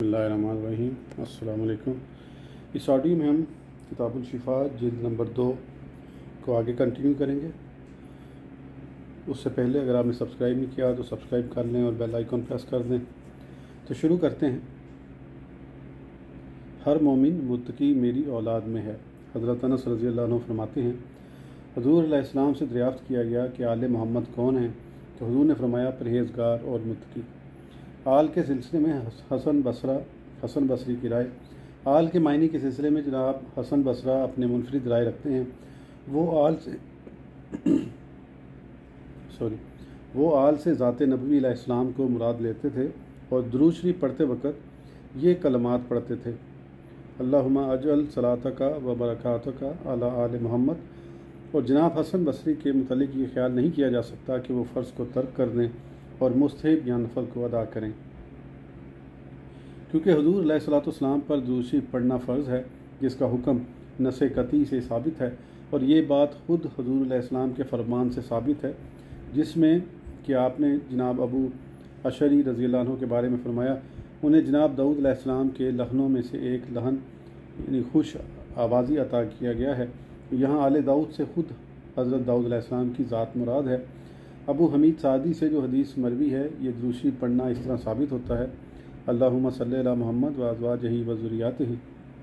बिस्मिल्लाहिर्रहमानिर्रहीम। अस्सलाम वालेकुम। इस ऑडियो में हम किताबुल शिफा जिल्द नंबर 2 को आगे कंटिन्यू करेंगे। उससे पहले अगर आपने सब्सक्राइब नहीं किया तो सब्सक्राइब कर लें और बेल आइकन प्रेस कर दें। तो शुरू करते हैं। हर मोमिन मुत्तकी मेरी औलाद में है। हज़रत अनस रज़ियल्लाहु अन्हु फरमाते हैं, हुज़ूर अलैहिस्सलाम से दरियाफ़्त किया गया कि आले मोहम्मद कौन हैं, तो हुज़ूर ने फरमाया परहेज़गार और मुत्तकी। आल के सिलसिले में हसन बसरी की राय। आल के मायने के सिलसिले में जनाब हसन बसरा अपने मुनफरिद राय रखते हैं। वो आल से ज़ात नबवी अलैहिस्सलाम को मुराद लेते थे और दुरूद शरीफ पढ़ते वक़्त ये कलमात पढ़ते थे, अल्लाहुम्मा अजअल सलातका व बरकातका अला आले मोहम्मद। और जनाब हसन बसरी के मुतालिक ये ख्याल नहीं किया जा सकता कि वो फ़र्ज़ को तर्क कर दें और मुस्तहब या नफल को अदा करें, क्योंकि हुज़ूर अलैहिस्सलाम पर दुरूद शरीफ पढ़ना फ़र्ज़ है, जिसका हुक्म नसे कती से साबित है। और ये बात ख़ुद हुज़ूर अलैहिस्सलाम के फरमान से साबित है, जिसमें कि आपने जनाब अबू अशरी रज़ियल्लाहु अन्हु के बारे में फ़रमाया, उन्हें जनाब दाऊद अलैहिस्सलाम के लहनों में से एक लहन यानी खुश आवाज़ी अता किया गया है। यहाँ आले दाऊद से ख़ुद हज़रत दाऊद अलैहिस्सलाम की ज़ात मुराद है। अबू हमीद सादी से जो हदीस मरवी है, ये दुरूद शरीफ पढ़ना इस तरह साबित होता है, अल्लाहुम्मा सल्ली अला मोहम्मद व अज़वाजिही व ज़ुर्रिय्यातिही।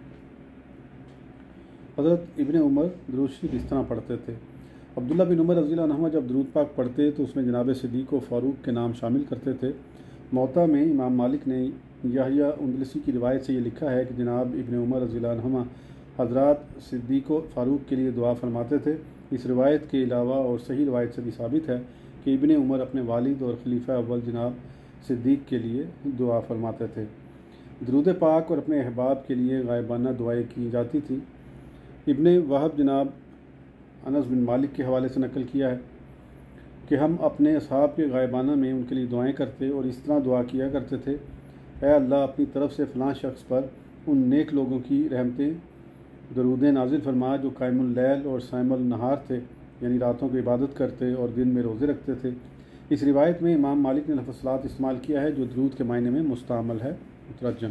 हज़रत इब्ने उमर दुरूद शरीफ इस तरह पढ़ते थे। अब्दुल्ला बिन उमर रज़ियल्लाहु अन्हुमा जब दुरूद पाक पढ़ते तो उसमें जनाब सिद्दीक़ व फ़ारूक के नाम शामिल करते थे। मौता में इमाम मालिक ने याहिया उंदलसी की रिवायत से ये लिखा है कि जनाब इब्ने उमर रज़ियल्लाहु अन्हुमा हज़रात सिद्दीक़ व फ़ारूक के लिए दुआ फरमाते थे। इस रिवायत के अलावा और सही रिवायत से भी साबित है कि इब्ने उमर अपने वालिद और खलीफा अव्वल जनाब सिद्दीक़ के लिए दुआ फरमाते थे। दुरूद पाक और अपने अहबाब के लिए गायबाना दुआएँ की जाती थी। इब्ने वहब जनाब अनस बिन मालिक के हवाले से नकल किया है कि हम अपने असहाब के गायबाना में उनके लिए दुआएँ करते और इस तरह दुआ किया करते थे, ऐ अल्लाह अपनी तरफ से फ़लाँ शख्स पर उन नेक लोगों की रहमतें दरूद नाजिल फरमा जो कायमुल लैल और साइमुल नहार थे, यानी रातों को इबादत करते और दिन में रोज़े रखते थे। इस रिवायत में इमाम मालिक ने लफ़्ज़ सलात इस्तेमाल किया है, जो दरूद के मायने में मुस्तामल है। मुतरजम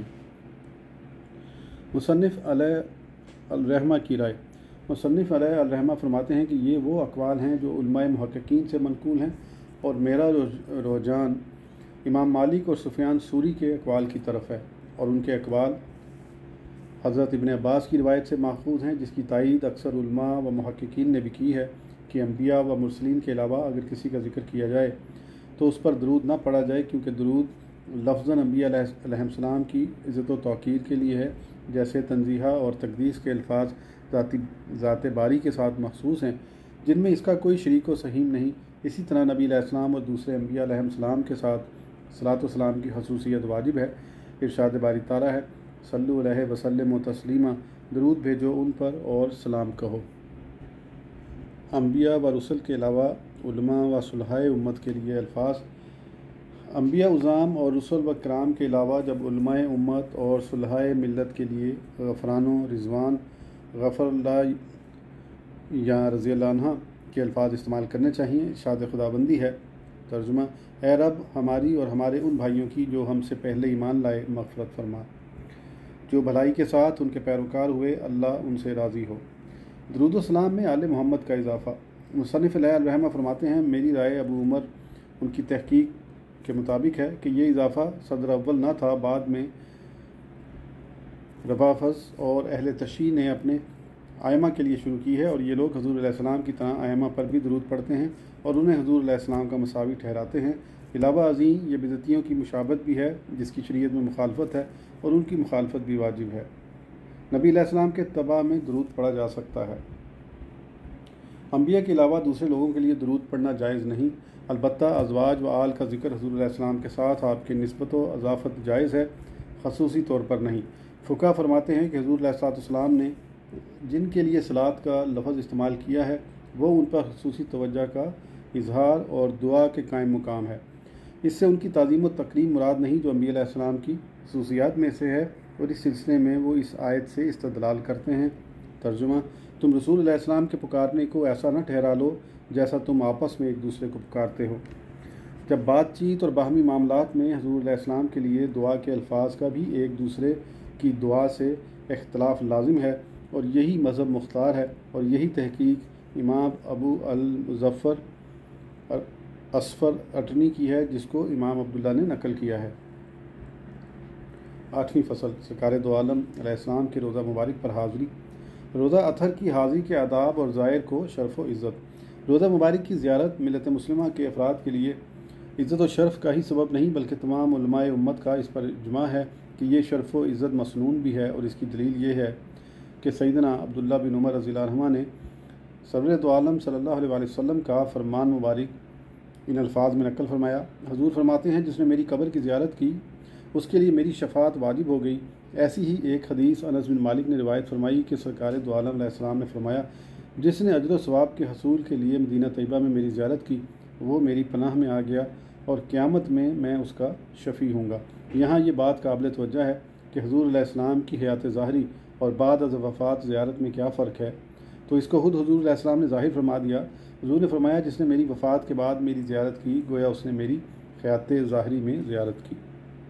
मुसन्निफ़ अलैहिर्रहमा की राय। मुसन्निफ़ अलैहिर्रहमा फरमाते हैं कि ये वो अक़वाल हैं जो उलमाए मुहक्किकीन से मनकूल हैं, और मेरा रुझान इमाम मालिक और सुफ़ियान सूरी के अक़वाल की तरफ है, और उनके अक़वाल हज़रत इब्ने अब्बास की रिवायत से माख़ूज़ हैं, जिसकी तायीद अक्सर उलमा व मुहक्किकीन ने भी की है कि अम्बिया व मुरसलीन के अलावा अगर किसी का ज़िक्र किया जाए तो उस पर दरूद ना पढ़ा जाए, क्योंकि दरूद लफ्ज़न अम्बिया अलैहिस्सलाम की इज़्ज़त व तौक़ीर के लिए है, जैसे तंज़ीहा और तक़दीस के अल्फाज ज़ात बारी के साथ मखसूस हैं, जिनमें इसका कोई शरीक व सहीम नहीं। इसी तरह नबी अलैहिस्सलाम और दूसरे अम्बिया अलैहिस्सलाम के साथ सलात व सलाम की खसूसियत वाजिब है। इरशाद बारी ताला है, सल्लु अलैहि व सल्लिमु तस्लीमा, दरूद भेजो उन पर और सलाम कहो। अम्बिया व रसूल के अलावा उलमा व सुलहाए उम्मत के लिए अल्फाज। अम्बिया उज़ाम और रसूल व कराम के अलावा जब उलमाए उम्मत और सुलहाए मिल्लत के लिए गफ़रानो रिज़वान गफ़रल्लाह या रज़ियल्लाहु अन्हा के अल्फाज इस्तेमाल करने चाहिए। इरशाद खुदाबंदी है, तर्जुमा, ए रब हमारी और हमारे उन भाइयों की जो हमसे पहले ईमान लाए मग़फ़रत फरमा, जो भलाई के साथ उनके पैरोकार हुए, अल्लाह उनसे राज़ी हो। दुरूद व सलाम में आले मोहम्मद का इजाफ़ा। मुसन्निफ़ अलैहिर्रहमा फरमाते हैं, मेरी राय अबू उमर उनकी तहक़ीक़ के मुताबिक है कि ये इजाफ़ा सदर अव्वल न था, बाद में रबाफ़स और अहले तशय्यी ने अपने आयमा के लिए शुरू की है, और ये लोग हुज़ूर अलैहिस्सलाम की तरह आयमा पर भी दरूद पढ़ते हैं और उन्हें हुज़ूर अलैहिस्सलाम का मसावी ठहराते हैं। इलावा अज़ीम ये बिदअतियों की मुशाबत भी है, जिसकी शरीयत में मुखालफत है, और उनकी मुखालफत भी वाजिब है। नबी अलैहिस्सलाम के तबा में दरूद पढ़ा जा सकता है। अम्बिया के अलावा दूसरे लोगों के लिए दरूद पढ़ना जायज़ नहीं, अलबत्ता अज़वाज व आल का ज़िक्र हुज़ूर अलैहिस्सलाम के साथ आपके निस्बत व अज़ाफ़त जायज़ है, ख़ुसूसी तौर पर नहीं। फ़ुक़हा फरमाते हैं कि हुज़ूर अलैहिस्सलाम ने जिनके लिए सलात का लफ्ज़ इस्तेमाल किया है, वो उन पर ख़ुसूसी तवज्जो का इजहार और दुआ के कायम मुकाम है। इससे उनकी ताज़ीम व तकरीम मुराद नहीं, जो अम्बिया अलैहिस्सलाम की ख़ुसूसियात में से है, और इस सिलसिले में वो इस आयत से इस्तदलाल करते हैं। तर्जुमा, तुम रसूल अलैहिस्सलाम के पुकारने को ऐसा न ठहरा लो जैसा तुम आपस में एक दूसरे को पुकारते हो। जब बातचीत और बाहमी मामलात में हुज़ूर अलैहिस्सलाम के लिए दुआ के अल्फाज का भी एक दूसरे की दुआ से इख्तलाफ लाजिम है और यही मज़हब मुख्तार है और यही तहकीक इमाम अबू अल-मुज़फ़्फ़र असफ़र अटनी की है, जिसको इमाम अब्दुल्ला ने नकल किया है। 8वीं फसल सरकार दो आलम अलैहिस्सलाम के रोज़ा मुबारक पर हाज़री। रोज़ा अतहर की हाज़री के आदाब और ज़ायर को शरफ़ व इज़्ज़त। रोज़ा मुबारक की ज़ियारत मिल्लत मुस्लिमा के अफराद के लिए इज़्ज़त व शरफ़ का ही सबब नहीं बल्कि तमाम उलमाए उम्मत का इस पर इजमा है कि ये शरफ़ व इज़्ज़त मसनून भी है। और इसकी दलील ये है कि सैयदना अब्दुल्ला बिन उमर रज़ियल्लाहु अन्हुमा ने सरवर दो आलम सल्लल्लाहु अलैहि वसल्लम का फरमान मुबारक इन अल्फाज में नकल फरमाया। हुज़ूर फरमाते हैं, जिसने मेरी कब्र की ज़ियारत की उसके लिए मेरी शफ़ाअत वाजिब हो गई। ऐसी ही एक हदीस अनस बिन मालिक ने रिवायत फरमाई कि सरकार दो आलम अलैहिस्सलाम ने फरमाया, जिसने अजर व सवाब के हसूल के लिए मदीना तैयबा में मेरी ज़ियारत की वो मेरी पनाह में आ गया और क़यामत में मैं उसका शफ़ी हूँगा। यहाँ ये बात काबिल तवज्जो है कि हुज़ूर अलैहिस्सलाम की हयात ज़ाहरी और बाद अज़ वफ़ात ज़ियारत में क्या फ़र्क है, तो इसको खुद हुज़ूर अलैहिस्सलाम ने ज़ाहिर फरमा दिया। हुज़ूर ने फरमाया, जिसने मेरी वफ़ात के बाद मेरी ज़ियारत की गोया उसने मेरी हयात ज़ाहरी में ज़ियारत की।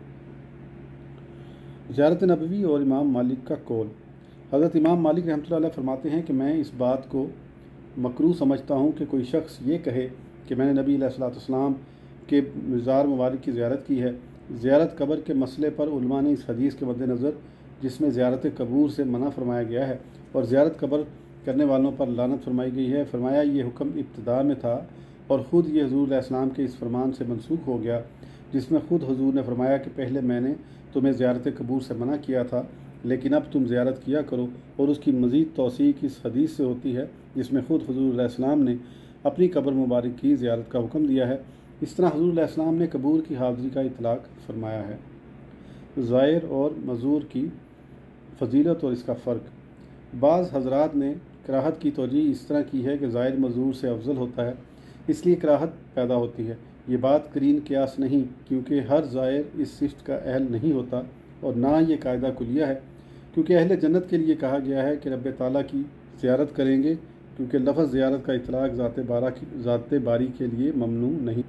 ज़ियारत नबवी और इमाम मालिक का कौल। हज़रत इमाम मालिक रहमतुल्लाह अलैह फरमाते हैं कि मैं इस बात को मकरूह समझता हूँ कि कोई शख्स ये कहे कि मैंने नबी अलैहिस्सलाम के मज़ार मुबारक की ज़ियारत की है। ज़ियारत कब्र के मसले पर उलमा ने इस हदीस के मद्देनज़र जिसमें ज़ियारत कबूर से मना फरमाया गया है और ज़ियारत कब्र करने वालों पर लानत फरमाई गई है, फरमाया ये हुक्म इब्तिदा में था और ख़ुद ये हुज़ूर अलैहिस्सलाम के इस फरमान से मनसूख हो गया, जिसमें ख़ुद हुज़ूर ने फरमाया कि पहले मैंने तुम्हें ज़ियारत कबूर से मना किया था, लेकिन अब तुम ज़ियारत किया करो। और उसकी मज़ीद तौसीक इस हदीस से होती है जिसमें ख़ुद हुज़ूर अलैहिस्सलाम ने अपनी कब्र मुबारक की ज़ियारत का हुक्म दिया है। इस तरह हुज़ूर अलैहिस्सलाम ने कबूर की हाज़री का इतलाक़ फरमाया है। ज़ायर और मज़ूर की फ़जीलत और इसका फ़र्क। बाज़ हज़रात ने कराहत की तौजीह इस तरह की है कि ज़ायर मज़ूर से अफजल होता है, इसलिए कराहत पैदा होती है। ये बात करीन क़यास नहीं, क्योंकि हर ज़ायर इस सिफ़त का अहल नहीं होता और ना ये कायदा कुलिया है, क्योंकि अहले जन्नत के लिए कहा गया है कि रब ताला की ज़ियारत करेंगे, क्योंकि लफ़्ज़ ज़ियारत का इतलाक़ ज़ाते बारी के लिए ममनू नहीं।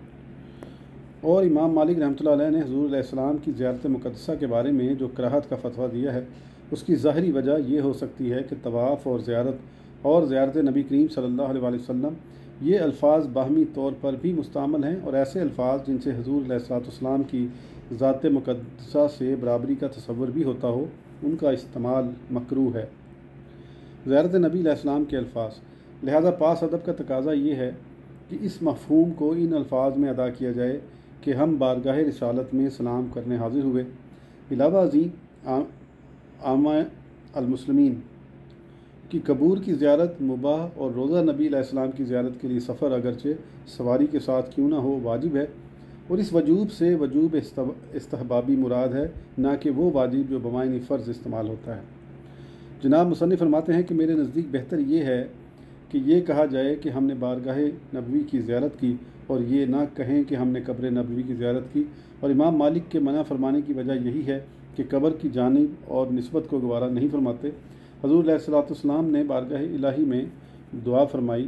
और इमाम मालिक रहमतुल्लाह अलैह ने हुज़ूर अलैहिस्सलाम की ज़ियारत मुक़द्दसा के बारे में जो कराहत का फ़तवा दिया है उसकी ज़ाहिरी वजह ये हो सकती है कि तवाफ़ और ज़ियारत नबी करीम सल्लल्लाहु अलैहि वसल्लम ये अल्फाज बाहमी तौर पर भी मुस्तअमल हैं और ऐसे अल्फाज जिनसे हुज़ूर अलैहिस्सलाम की ज़ात मुक़द्दसा से बराबरी का तसव्वुर भी होता हो उनका इस्तेमाल मकरूह है। ज़ियारत नबी अलैहिस्सलाम के अल्फाज। लिहाजा पास अदब का तकाज़ा ये है कि इस मफ़हूम को इन अल्फाज में अदा किया जाए कि हम बारगाह रिसालत में सलाम करने हाजिर हुए। इलावा अज़ी आमा अलमुस्लिमीन की कबूर की ज़ियारत मुबाह और रोज़ा नबी अलैहिस्सलाम की ज़ियारत के लिए सफ़र अगरचे सवारी के साथ क्यों ना हो वाजिब है और इस वजूब से वजूब इस्तहबाबी मुराद है, ना कि वो वाजिब जो बमाइनी फ़र्ज़ इस्तेमाल होता है। जनाब मुसन्निफ़ फरमाते हैं कि मेरे नज़दीक बेहतर ये है कि ये कहा जाए कि हमने बारगाह नबवी की ज़ियारत की और ये ना कहें कि हमने कब्र नबवी की ज़ियारत की। और इमाम मालिक के मना फरमाने की वजह यही है कि कब्र की जानिब और निस्बत को गवारा नहीं फरमाते। हुज़ूर अलैहिस्सलाम ने बारगाह इलाही में दुआ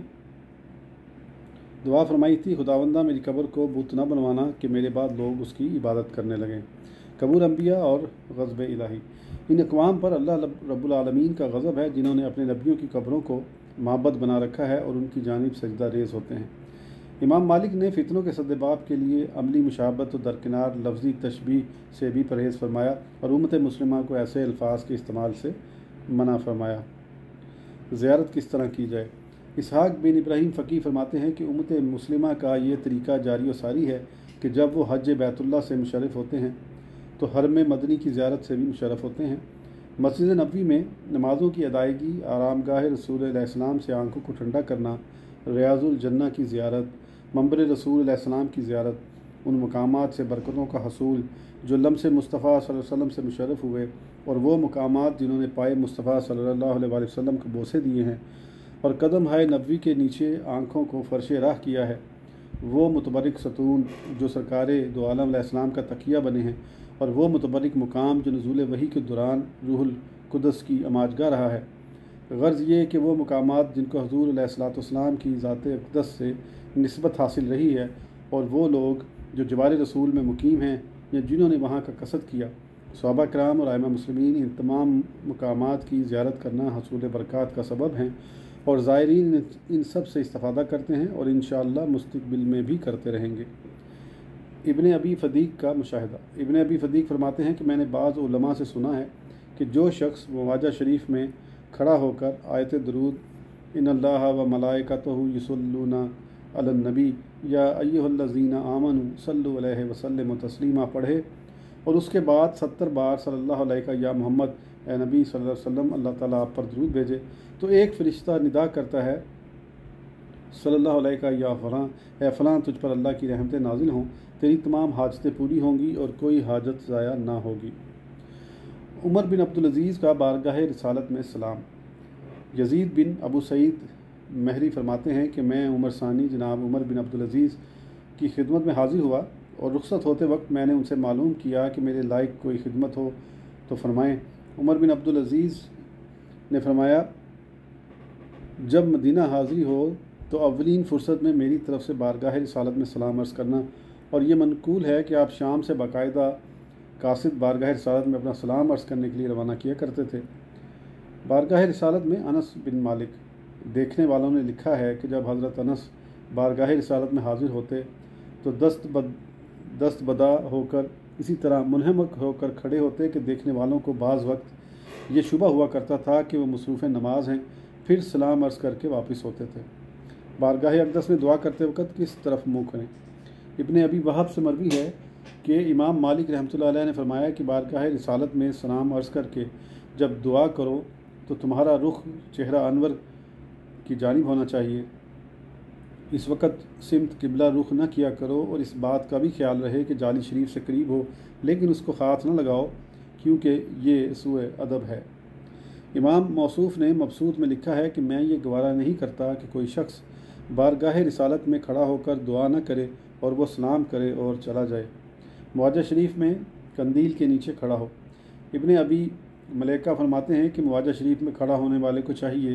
फरमाई थी, खुदावंदा मेरी कब्र को बुत न बनवाना कि मेरे बाद लोग उसकी इबादत करने लगें। कबूर अम्बिया और ग़ज़ब इलाही। इन अक़वाम पर अल्लाह रब्बुल आलमीन का गज़ब है जिन्होंने अपने नबियों की कब्रों को माबद बना रखा है और उनकी जानिब सजदा रेज़ होते हैं। इमाम मालिक ने फ़ितनों के सद्देबाब के लिए अमली मुशाबत और दरकिनार लफ्ज़ी तशबीह से भी परहेज़ फरमाया और उम्मत मुस्लिमा को ऐसे अल्फाज के इस्तेमाल से मना फरमाया। ज़ियारत किस तरह की जाए। इसहाक़ बिन इब्राहीम फ़कीह फरमाते हैं कि उम्मत मुस्लिमा का ये तरीक़ा जारी व सारी है कि जब वो हज बैतुल्लाह से मुशर्रफ़ होते हैं तो हरम मदनी की ज़ियारत से भी मुशर्रफ़ होते हैं। मस्जिद नबवी में नमाज़ों की अदायगी, आरामगाह रसूल अलैहिस्सलाम से आंखों को ठंडा करना, रियाज़ुल जन्ना की ज़ियारत, मंबर रसूल अलैहिस्सलाम की ज़ियारत, उन मकामात से बरकतों का हसूल जो लम्से मुस्तफ़ा सल्लल्लाहु अलैहि वसल्लम से मुशर्रफ़ हुए और वो मकामात जिन्होंने पाए मुस्तफ़ा सल्लल्लाहु अलैहि वसल्लम को बोसे दिए हैं और कदम हाय नबवी के नीचे आँखों को फ़र्श राह किया है, वो मुतबरिक सतून जो सरकार दो आलम अलैहिस्सलाम का तकिया बने हैं और वो मुतबरिक मुकाम जो नुज़ूल वही के दौरान रूहुल कुदस की अमाजगा रहा है। गर्ज़ ये कि वो मकामात जिनको हुज़ूर अलैहिस्सलाम की ज़ात अक़दस से निस्बत हासिल रही है और वो लोग जो जवार रसूल में मुकीम हैं या जिन्होंने वहाँ का कसद किया। सहाबा कराम और आइमा मुस्लिमीन इन तमाम मकामात की ज़ियारत करना हसूल बरक़ात का सबब हैं और ज़ायरीन इन सब से इस्तिफ़ादा करते हैं और इंशाअल्लाह मुस्तक़बिल में भी करते रहेंगे। इब्ने अबी फ़दीक का मुशाहिदा। इब्ने अबी फ़दीक फरमाते हैं कि मैंने बाज़ उलमा से सुना है कि जो शख्स मवाजा शरीफ में खड़ा होकर आयत दरूद इन्नल्लाह व मलाइकतहु युसल्लूना अलन नबी या अय्युहल्लज़ीना आमनू सल्लु अलैहि व सल्लिमु तस्लीमा पढ़े और उसके बाद 70 बार सल्लल्लाहु अलैहि या मोहम्मद ए नबी सल्लल्लाहु अलैहि वसल्लम अल्लाह ताला आप पर दरूद भेजे, तो एक फ़रिश्ता निदा करता है सल्लल्लाहु अलैहि या फ़लाँ, ए फ़लाँ तुझ पर अल्लाह की रहमतें नाजिल हों, तेरी तमाम हाजतें पूरी होंगी और कोई हाजत ज़ाया ना होगी। उमर बिन अब्दुल अज़ीज़ का बारगाह रिसालत में सलाम। यज़ीद बिन अबू सईद महरी फरमाते हैं कि मैं उमर सानी जनाब उमर बिन अब्दुल अज़ीज़ की खिदमत में हाजिर हुआ और रुखसत होते वक्त मैंने उनसे मालूम किया कि मेरे लायक कोई खिदमत हो तो फरमाएं। उमर बिन अब्दुल अज़ीज़ ने फरमाया, जब मदीना हाज़िर हो तो अवलीन फ़ुर्सत में मेरी तरफ से बारगाह रिसालत में सलाम अर्ज़ करना। और ये मनकूल है कि आप शाम से बाकायदा कासिद बारगाह रिसालत में अपना सलाम अर्ज़ करने के लिए रवाना किया करते थे। बारगाह रिसालत में अनस बिन मालिक। देखने वालों ने लिखा है कि जब हज़रत अनस बारगाह रिसालत में हाजिर होते तो दस्तबदा होकर इसी तरह मुनहमक होकर खड़े होते कि देखने वालों को बाज़ वक्त ये शुबा हुआ करता था कि वह मसरूफ़ नमाज हैं, फिर सलाम अर्ज़ करके वापस होते थे। बारगाह अक़दस में दुआ करते वक्त किस तरफ मुँह करें। इब्ने अबी वहब से मरवी है कि इमाम मालिक रहमतुल्लाह अलैह ने फरमाया कि बारगाह रिसालत में सलाम अर्ज़ करके जब दुआ करो तो तुम्हारा रुख चेहरा अनवर की जानिब होना चाहिए। इस वक्त सिमत किबला रुख न किया करो और इस बात का भी ख्याल रहे कि जाली शरीफ से करीब हो लेकिन उसको हाथ न लगाओ, क्योंकि ये सूए अदब है। इमाम मौसूफ़ ने मबसूत में लिखा है कि मैं ये गवारा नहीं करता कि कोई शख्स बारगाह रिसालत में खड़ा होकर दुआ न करे और वह सलाम करे और चला जाए। मुआजा शरीफ में कंदील के नीचे खड़ा हो। इब्ने अबी मलैका फरमाते हैं कि मुआजा शरीफ में खड़ा होने वाले को चाहिए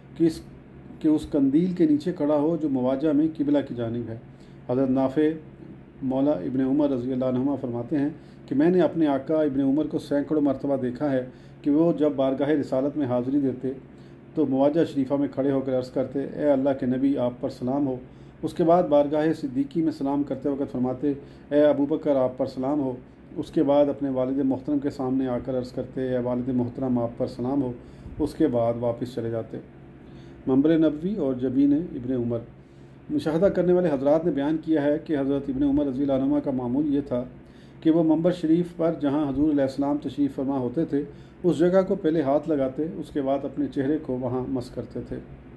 कि उस कंदील के नीचे खड़ा हो जो मुआजा में किबला की जानिब है। हज़रत नाफ़े मौला इब्ने उमर रज़ी अल्लाह अन्हुमा फरमाते हैं कि मैंने अपने आका इब्ने उमर को सैकड़ों मरतबा देखा है कि वो जब बारगाह रिसालत में हाज़िरी देते तो मुआजा शरीफा में खड़े होकर अर्ज़ करते, ए अल्लाह के नबी आप पर सलाम हो। उसके बाद बारगाह सिद्दीकी में सलाम करते वक्त फरमाते, ए अबू बकर आप पर सलाम हो। उसके बाद अपने वालिद मोहतरम के सामने आकर अर्ज़ करते, ए वालिद मोहतरम आप पर सलाम हो। उसके बाद वापस चले जाते। मंबर नबवी और जबीन इब्ने उमर। मुशाहदा करने वाले हजरात ने बयान किया है कि हज़रत इब्ने उमर रज़ी अल्लाह अन्हुमा का मामूल ये था कि वह मंबर शरीफ पर जहाँ हजूर अलैहिस्सलाम तशरीफ़ फरमा होते थे उस जगह को पहले हाथ लगाते, उसके बाद अपने चेहरे को वहाँ मस करते थे।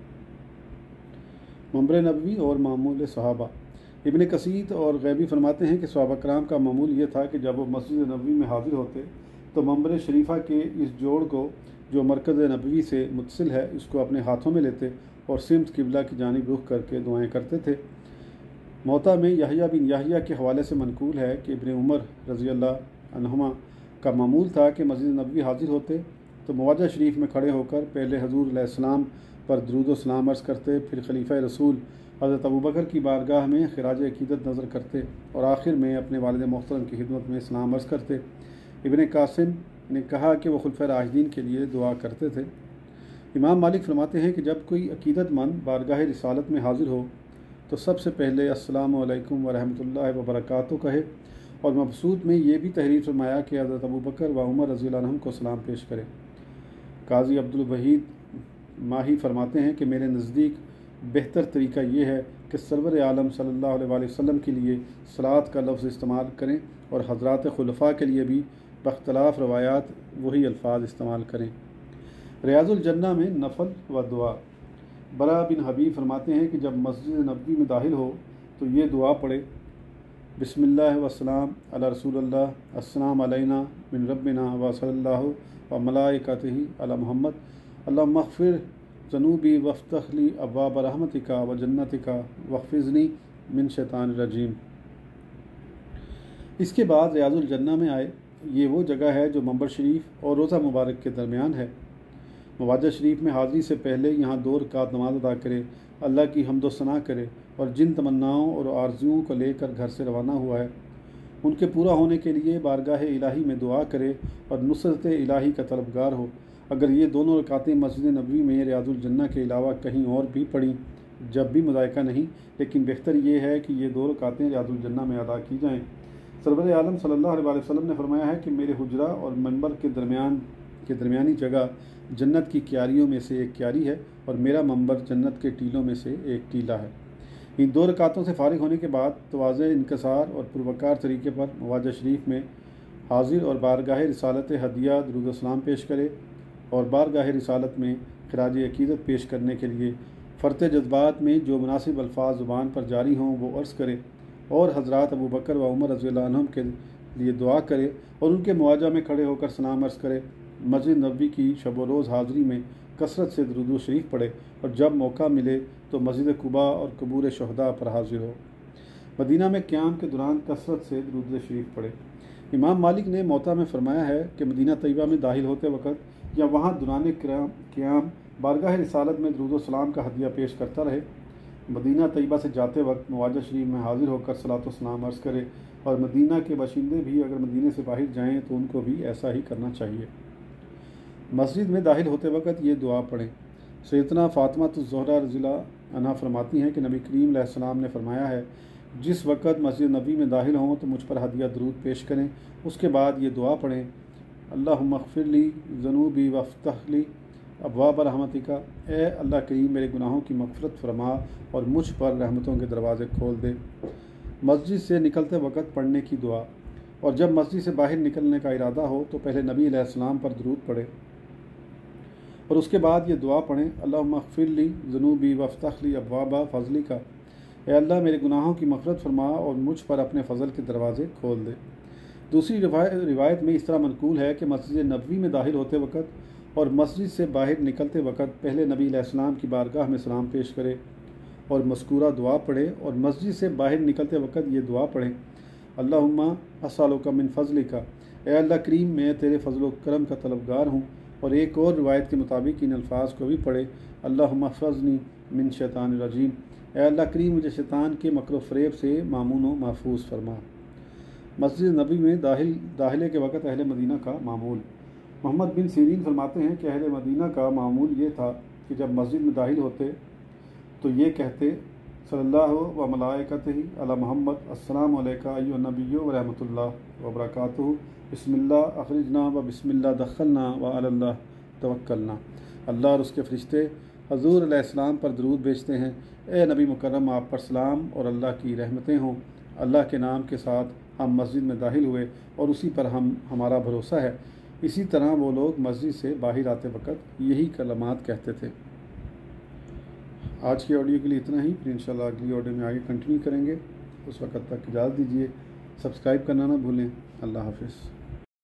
मंबर नबवी और मामूल सहाबा। इब्ने कसीर और गैबी फरमाते हैं कि सहाबा कराम का मामूल ये था कि जब वो मस्जिद नबवी में हाजिर होते तो मंबर शरीफा के इस जोड़ को जो मरकज़ नबवी से मुत्सिल है इसको अपने हाथों में लेते और सिमत किबला की जानिब रुख करके दुआएं करते थे। मौता में यहया बिन यहया के हवाले से मनकूल है कि इब्ने उमर रज़ी अल्लाह अन्हुमा का मामूल था कि मस्जिद नबवी हाजिर होते तो मुआजा शरीफ में खड़े होकर पहले हजूर अलैहिस्सलाम पर दरूद व सलाम अर्ज़ करते, फिर खलीफा रसूल हज़रत अबू बकर की बारगाह में खिराज अक़ीदत नज़र करते और आखिर में अपने वालिद मोहतरम की खिदमत में सलाम अर्ज़ करते। इब्ने कासिम ने कहा कि वह खुलफ़ाए राशिदीन के लिए दुआ करते थे। इमाम मालिक फरमाते हैं कि जब कोई अक़ीदतमंद बारगाह रिसालत में हाजिर हो तो सबसे पहले अस्सलामु अलैकुम व रहमतुल्लाहि व बरकातुहू कहे और मबसूत में ये भी तहरीर फरमाया कि हज़रत अबू बकर व उमर रज़ी अल्लाह अन्हुम को सलाम पेश करें। काजी अब्दुल वहीद माही फरमाते हैं कि मेरे नज़दीक बेहतर तरीका ये है कि सरवर आलम सल्लल्लाहु अलैहि वसल्लम के लिए सलात का लफ्ज़ इस्तेमाल करें और हज़रात खुलफ़ा के लिए भी बख्तलाफ रवायात वही अल्फाज इस्तेमाल करें। रियाज़ुल जन्ना में नफ़ल व दुआ। बरा बिन हबीब फरमाते हैं कि जब मस्जिद नबवी में दाखिल हो तो ये दुआ पढ़े, बिस्मिल्लाह वस्सलाम अला रसूलिल्लाह अस्सलाम अलैना मिन रब्बिना व सल्लल्लाहु व मलाइकतिही अला मुहम्मद अल्लाहुम्मा अग़फ़िर ज़नूबी वफ़्तह ली अब्वाब रहमतिका व जन्नतिका वहफ़िज़नी मिन शैतानिर रजीम। इसके बाद रियाज़ुल जन्ना में आए। ये वो जगह है जो मंबर शरीफ और रोज़ा मुबारक के दरमियान है। मवाजा शरीफ में हाज़िरी से पहले यहाँ 2 रकात नमाज अदा करे, अल्लाह की हम्दो सना करे और जिन तमन्नाओं और आरज़ुओं को लेकर घर से रवाना हुआ है उनके पूरा होने के लिए बारगाह इलाही में दुआ करे और नुसरत इलाही का तलबगार हो। अगर ये दोनों रकातें मस्जिद नबवी में रियाजुल जन्नह के अलावा कहीं और भी पढ़ी जब भी मुज़ायका नहीं, लेकिन बेहतर ये है कि ये 2 रकातें रियाजुल जन्नह में अदा की जाएँ। सरवर आलम सल्लल्लाहु अलैहि वसल्लम ने फरमाया है कि मेरे हुजरा और मंबर के दरमियानी जगह जन्नत की क्यारियों में से एक क्यारी है और मेरा मंबर जन्नत के टीलों में से एक टीला है। इन 2 रकातों से फारिग होने के बाद तवाज़े इनकसार और पुरवकार तरीके पर मवाजा शरीफ में हाजिर और बारगाह रिसालत हदिया दुरूद सलाम पेश करे और बारगाह रिसालत में खराज अकीदत पेश करने के लिए फ़र्त जज्बात में जो मुनासिब अल्फाज ज़ुबान पर जारी हों वो अर्ज़ करे और हज़रात अबू बकर व उमर रज़ियल्लाहु अन्हुम के लिए दुआ करे और उनके मुआजा में खड़े होकर सलाम अर्ज़ करे। मस्जिद नबवी की शब व रोज़ हाज़िरी में कसरत से दुरूद शरीफ पढ़े और जब मौका मिले तो मस्जिद कुबा और कबूर शहदा पर हाजिर हो। मदीना में क़याम के दौरान कसरत से दुरूद शरीफ पढ़े। इमाम मालिक ने मोता में फरमाया है कि मदीना तैयबा में दाखिल होते वक़्त या वहाँ दौरान क़याम बारगाह रिसालत में दुरूद सलाम का हदिया पेश करता रहे। मदीना तैयबा से जाते वक्त मवाजा शरीफ में हाजिर होकर सलातो सलाम अर्ज़ करे और मदीना के बाशिंदे भी अगर मदीने से बाहर जाएँ तो उनको भी ऐसा ही करना चाहिए। मस्जिद में दाखिल होते वक्त ये दुआ पढ़ें। सैयदना फ़ातिमा ज़हरा रज़ियल्लाहु अन्हा फरमाती हैं कि नबी करीम अलैहिस्सलाम ने फरमाया है, जिस वक़्त मस्जिद नबी में दाखिल हों तो मुझ पर हदिया दरूद पेश करें, उसके बाद ये दुआ पढ़ें, अल्लाहुम्मा अग़फ़िरली ज़ुनूबी वफ़्तह ली अब्वाब रहमतिका, ए अल्लाह करीम मेरे गुनाहों की मग़फ़िरत फरमा और मुझ पर रहमतों के दरवाज़े खोल दे। मस्जिद से निकलते वक़्त पढ़ने की दुआ। और जब मस्जिद से बाहर निकलने का इरादा हो तो पहले नबी अलैहिस्सलाम पर दरूद पढ़े और उसके बाद ये दुआ पढ़ें, अल्लाहुम्मा अग़फ़िरली ज़ुनूबी वफ़्तह ली अब्वाब फ़ज़लिका, ए अल्लाह मेरे गुनाहों की मग़फ़िरत फरमा और मुझ पर अपने फ़ज़ल के दरवाज़े खोल दे। दूसरी रिवायत में इस तरह मनकूल है कि मस्जिद नबवी में दाखिल होते वक़्त और मस्जिद से बाहर निकलते वक़्त पहले नबी अलैहिस्सलाम की बारगाह में सलाम पेश करे और मज़कूरा दुआ पढ़े और मस्जिद से बाहर निकलते वक़्त ये दुआ पढ़ें, अल्लाहुम्मा अस्सअलुका मिन फ़ज़लिका, ए अल्लाह करीम मैं तेरे फ़ज़ल व करम का तलबगार हूँ। और एक और रिवायत के मुताबिक इन अल्फाज को भी पढ़े, अल्लाहुम्मा फ़ज़नी मिन शैतानिर रजीम, ए अल्लाह करीम मुझे शैतान के मकर फ़रेब से मामून व महफूज फरमा। मस्जिद नबी में दाखिले के वक़्त अहले मदीना का मामूल। मोहम्मद बिन सीरीन फरमाते हैं कि अहले मदीना का मामूल ये था कि जब मस्जिद में दाखिल होते तो ये कहते, सल्लल्लाहु व मलाइकतिही अला मोहम्मद, अस्सलामु अलैका अय्युहन नबिय्यु व रहमतुल्लाहि व बरकातुहू, बिस्मिल्लाह अखरिजना व बिस्मिल्लाह दखलना व अलल्लाह तवक्कलना। अल्लाह और उसके फ़रिश्ते हज़ूर अलैहिस्सलाम पर दरूद भेजते हैं, ए नबी मुकर्रम आप पर सलाम और अल्लाह की रहमतें हों। अल्लाह के नाम के साथ हम मस्जिद में दाखिल हुए और उसी पर हमारा भरोसा है। इसी तरह वो लोग मस्जिद से बाहर आते वक़्त यही कलमात कहते थे। आज की ऑडियो के लिए इतना ही, फिर इंशाल्लाह अगली ऑडियो में आगे कंटिन्यू करेंगे। उस वक़्त तक इजाज़त दीजिए। सब्सक्राइब करना ना भूलें। अल्लाह हाफ़िज़।